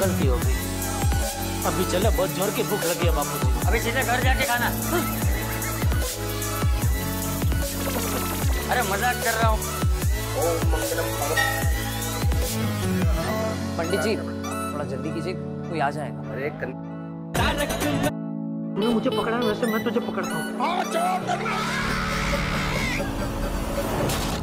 गलती हो गई। अभी चले, बहुत जोर की भूख लगी है बापूजी। अभी सीधे घर जाके खाना। अरे मजाक कर रहा हूँ। पंडित जी थोड़ा जल्दी कीजिए, कोई आ जाएगा। अरे तूने मुझे पकड़ा है, वैसे मैं तुझे पकड़ता हूँ।